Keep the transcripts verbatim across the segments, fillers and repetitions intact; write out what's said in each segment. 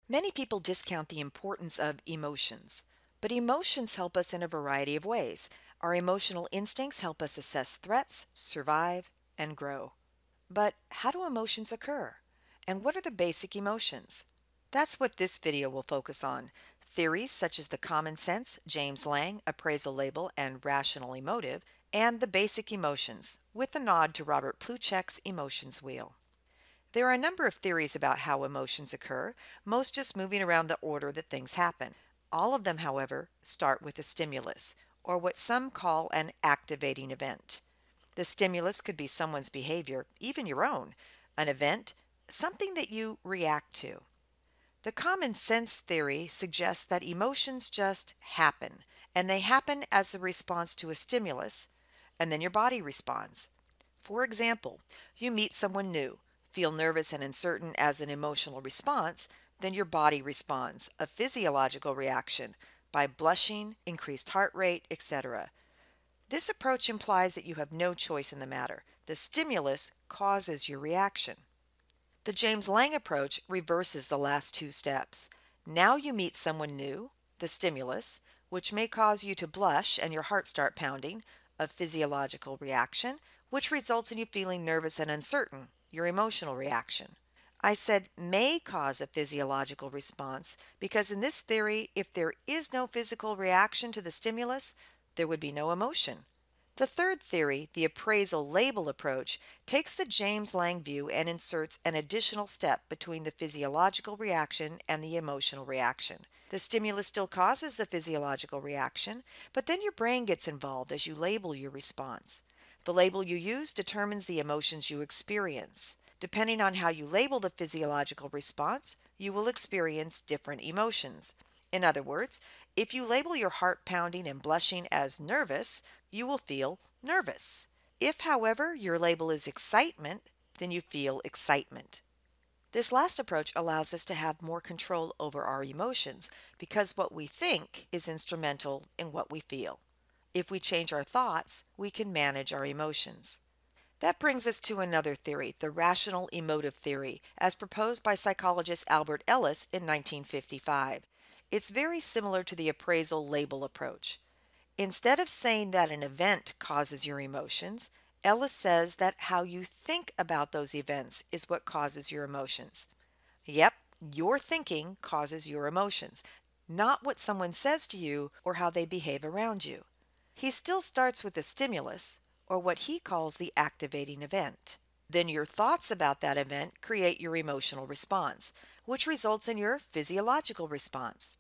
Many people discount the importance of emotions, but emotions help us in a variety of ways. Our emotional instincts help us assess threats, survive, and grow. But how do emotions occur? And what are the basic emotions? That's what this video will focus on. Theories such as the Commonsense, James-Lange, Appraisal Label, and Rational Emotive, and the basic emotions, with a nod to Robert Pluchik's Emotions Wheel. There are a number of theories about how emotions occur, most just moving around the order that things happen. All of them, however, start with a stimulus, or what some call an activating event. The stimulus could be someone's behavior, even your own, an event, something that you react to. The common sense theory suggests that emotions just happen, and they happen as a response to a stimulus, and then your body responds. For example, you meet someone new, feel nervous and uncertain as an emotional response, then your body responds, a physiological reaction, by blushing, increased heart rate, et cetera. This approach implies that you have no choice in the matter. The stimulus causes your reaction. The James-Lange approach reverses the last two steps. Now you meet someone new, the stimulus, which may cause you to blush and your heart start pounding, a physiological reaction, which results in you feeling nervous and uncertain, your emotional reaction. I said may cause a physiological response because in this theory, if there is no physical reaction to the stimulus, there would be no emotion. The third theory, the appraisal label approach, takes the James-Lange view and inserts an additional step between the physiological reaction and the emotional reaction. The stimulus still causes the physiological reaction, but then your brain gets involved as you label your response. The label you use determines the emotions you experience. Depending on how you label the physiological response, you will experience different emotions. In other words, if you label your heart pounding and blushing as nervous, you will feel nervous. If, however, your label is excitement, then you feel excitement. This last approach allows us to have more control over our emotions because what we think is instrumental in what we feel. If we change our thoughts, we can manage our emotions. That brings us to another theory, the rational emotive theory, as proposed by psychologist Albert Ellis in nineteen fifty-five. It's very similar to the appraisal label approach. Instead of saying that an event causes your emotions, Ellis says that how you think about those events is what causes your emotions. Yep, your thinking causes your emotions, not what someone says to you or how they behave around you. He still starts with a stimulus, or what he calls the activating event. Then your thoughts about that event create your emotional response, which results in your physiological response.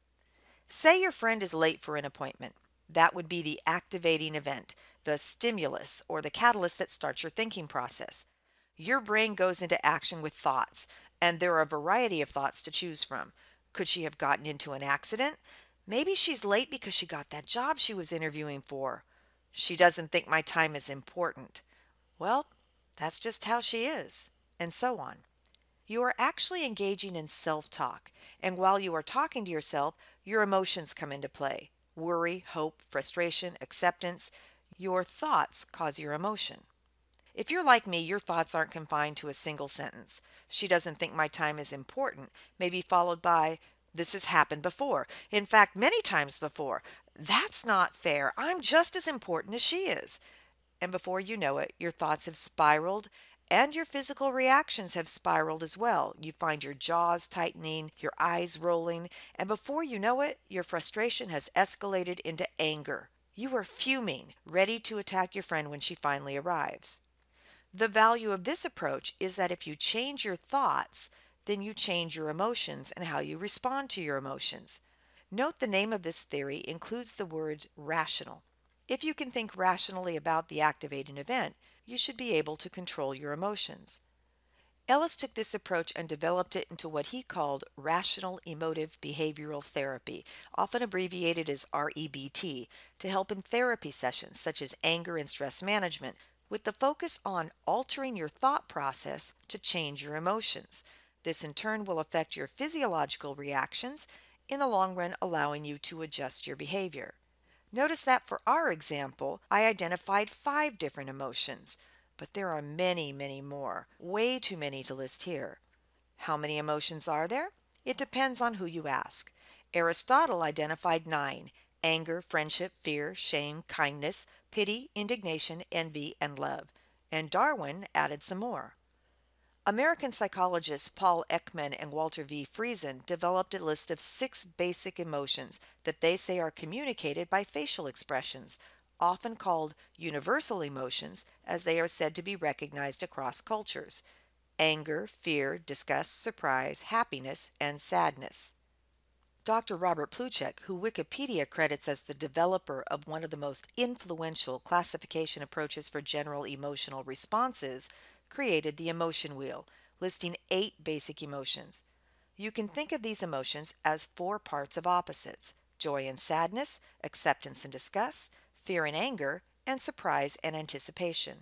Say your friend is late for an appointment. That would be the activating event, the stimulus or the catalyst that starts your thinking process. Your brain goes into action with thoughts, and there are a variety of thoughts to choose from. Could she have gotten into an accident? Maybe she's late because she got that job she was interviewing for. She doesn't think my time is important. Well, that's just how she is, and so on. You are actually engaging in self-talk, and while you are talking to yourself, your emotions come into play. Worry, hope, frustration, acceptance. Your thoughts cause your emotion. If you're like me, your thoughts aren't confined to a single sentence. She doesn't think my time is important, may be followed by, this has happened before. In fact, many times before. That's not fair. I'm just as important as she is. And before you know it, your thoughts have spiraled and your physical reactions have spiraled as well. You find your jaws tightening, your eyes rolling, and before you know it, your frustration has escalated into anger. You are fuming, ready to attack your friend when she finally arrives. The value of this approach is that if you change your thoughts, then you change your emotions and how you respond to your emotions. Note the name of this theory includes the word rational. If you can think rationally about the activating event, you should be able to control your emotions. Ellis took this approach and developed it into what he called rational emotive behavioral therapy, often abbreviated as R E B T, to help in therapy sessions such as anger and stress management, with the focus on altering your thought process to change your emotions. This in turn will affect your physiological reactions, in the long run allowing you to adjust your behavior. Notice that for our example, I identified five different emotions, but there are many, many more, way too many to list here. How many emotions are there? It depends on who you ask. Aristotle identified nine: anger, friendship, fear, shame, kindness, pity, indignation, envy, and love. And Darwin added some more. American psychologists Paul Ekman and Walter V. Friesen developed a list of six basic emotions that they say are communicated by facial expressions, often called universal emotions, as they are said to be recognized across cultures: anger, fear, disgust, surprise, happiness, and sadness. Doctor Robert Pluchik, who Wikipedia credits as the developer of one of the most influential classification approaches for general emotional responses, created the emotion wheel, listing eight basic emotions. You can think of these emotions as four parts of opposites: joy and sadness, acceptance and disgust, fear and anger, and surprise and anticipation.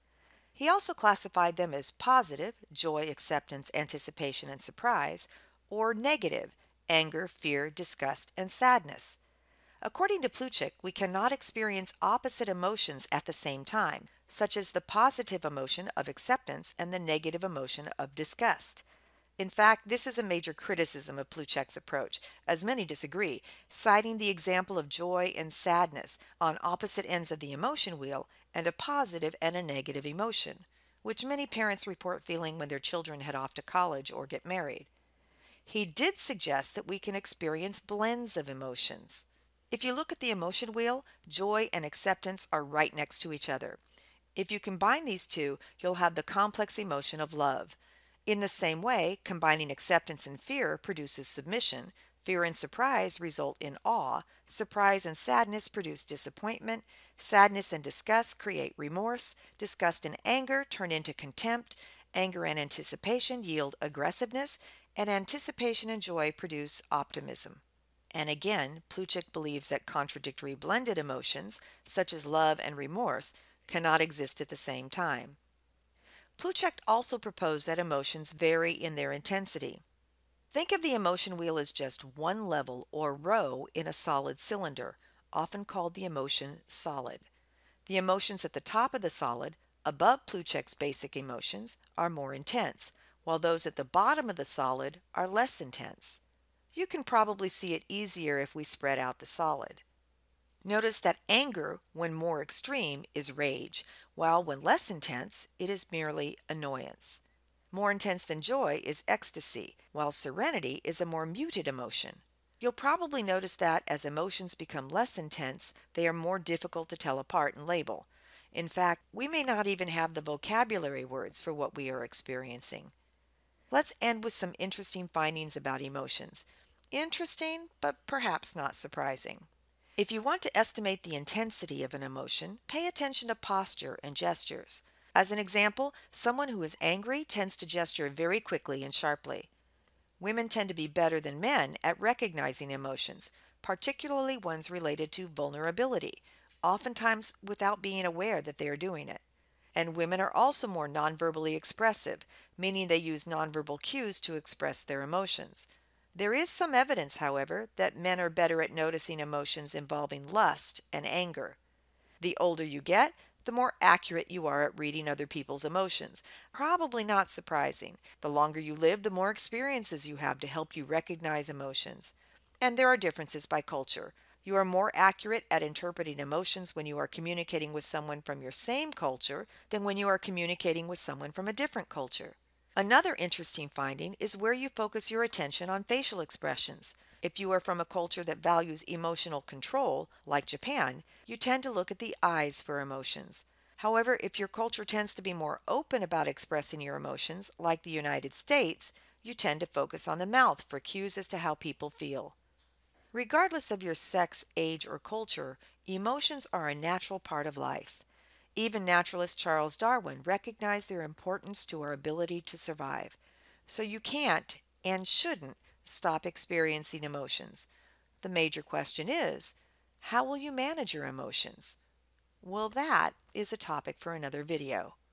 He also classified them as positive, joy, acceptance, anticipation, and surprise, or negative, anger, fear, disgust, and sadness. According to Pluchik, we cannot experience opposite emotions at the same time, such as the positive emotion of acceptance and the negative emotion of disgust. In fact, this is a major criticism of Pluchik's approach, as many disagree, citing the example of joy and sadness on opposite ends of the emotion wheel and a positive and a negative emotion, which many parents report feeling when their children head off to college or get married. He did suggest that we can experience blends of emotions. If you look at the emotion wheel, joy and acceptance are right next to each other. If you combine these two, you'll have the complex emotion of love. In the same way, combining acceptance and fear produces submission. Fear and surprise result in awe. Surprise and sadness produce disappointment. Sadness and disgust create remorse. Disgust and anger turn into contempt. Anger and anticipation yield aggressiveness. And anticipation and joy produce optimism. And again, Pluchik believes that contradictory blended emotions, such as love and remorse, cannot exist at the same time. Pluchik also proposed that emotions vary in their intensity. Think of the emotion wheel as just one level or row in a solid cylinder, often called the emotion solid. The emotions at the top of the solid, above Pluchik's basic emotions, are more intense, while those at the bottom of the solid are less intense. You can probably see it easier if we spread out the solid. Notice that anger, when more extreme, is rage, while when less intense, it is merely annoyance. More intense than joy is ecstasy, while serenity is a more muted emotion. You'll probably notice that as emotions become less intense, they are more difficult to tell apart and label. In fact, we may not even have the vocabulary words for what we are experiencing. Let's end with some interesting findings about emotions. Interesting, but perhaps not surprising. If you want to estimate the intensity of an emotion, pay attention to posture and gestures. As an example, someone who is angry tends to gesture very quickly and sharply. Women tend to be better than men at recognizing emotions, particularly ones related to vulnerability, oftentimes without being aware that they are doing it. And women are also more nonverbally expressive, meaning they use nonverbal cues to express their emotions. There is some evidence, however, that men are better at noticing emotions involving lust and anger. The older you get, the more accurate you are at reading other people's emotions. Probably not surprising. The longer you live, the more experiences you have to help you recognize emotions. And there are differences by culture. You are more accurate at interpreting emotions when you are communicating with someone from your same culture than when you are communicating with someone from a different culture. Another interesting finding is where you focus your attention on facial expressions. If you are from a culture that values emotional control, like Japan, you tend to look at the eyes for emotions. However, if your culture tends to be more open about expressing your emotions, like the United States, you tend to focus on the mouth for cues as to how people feel. Regardless of your sex, age, or culture, emotions are a natural part of life. Even naturalist Charles Darwin recognized their importance to our ability to survive. So you can't and shouldn't stop experiencing emotions. The major question is, how will you manage your emotions? Well, that is a topic for another video.